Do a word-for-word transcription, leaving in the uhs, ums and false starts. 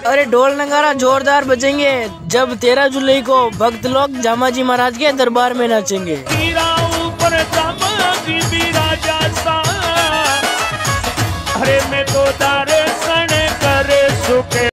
अरे ढोल नगारा जोरदार बजेंगे जब तेरह जुलाई को भक्त लोग जामा जी महाराज के दरबार में नाचेंगे।